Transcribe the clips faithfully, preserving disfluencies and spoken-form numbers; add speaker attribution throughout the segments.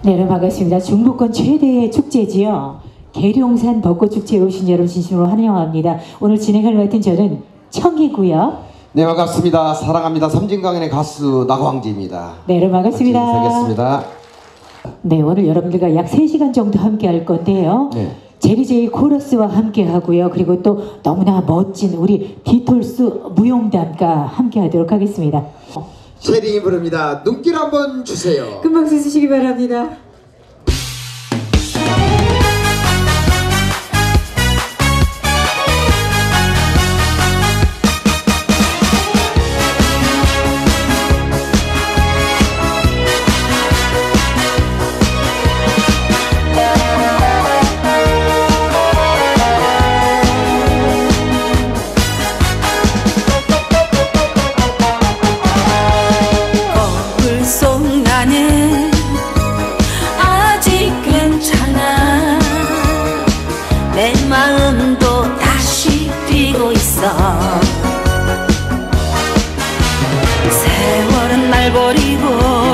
Speaker 1: 네, 여러분 반갑습니다. 중부권 최대의 축제지요. 계룡산 벚꽃축제에 오신 여러분 진심으로 환영합니다. 오늘 진행을 맡은 저는 청이고요.
Speaker 2: 네, 반갑습니다. 사랑합니다. 섬진강연의 가수 나광지입니다.
Speaker 1: 네, 여러분 반갑습니다.
Speaker 2: 인사하겠습니다.
Speaker 1: 네, 오늘 여러분들과 약 세 시간 정도 함께 할 건데요. 네. 제리제이 코러스와 함께 하고요. 그리고 또 너무나 멋진 우리 비톨스 무용단과 함께 하도록 하겠습니다.
Speaker 3: 제링이 부릅니다. 눈길 한번 주세요.
Speaker 1: 금방 쓰시기 바랍니다.
Speaker 4: 내 마음도 다시 뛰고 있어. 세월은 날 버리고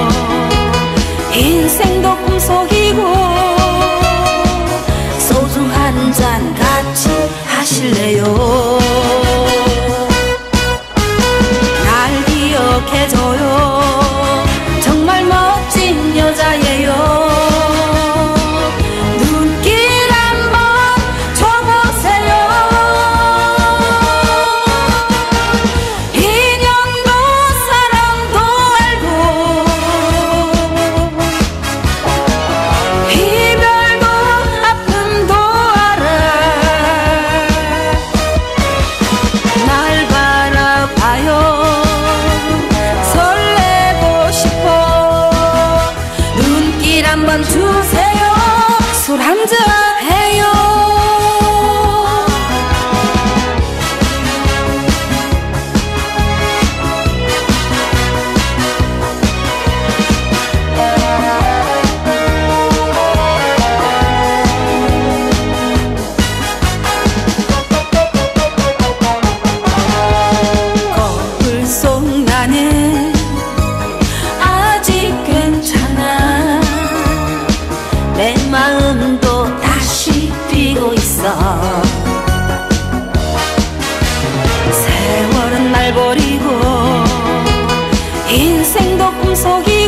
Speaker 4: 인생도 꿈속이고 소주 한 잔 같이 하실래요? 날 기억해줘요. 정말 멋진 여자예요. 한번 주세요. 술 한잔 해요. 거울 속 나는 아직 괜찮아. 내 마음도 다시 뛰고 있어. 세월은 날 버리고 인생도 꿈속이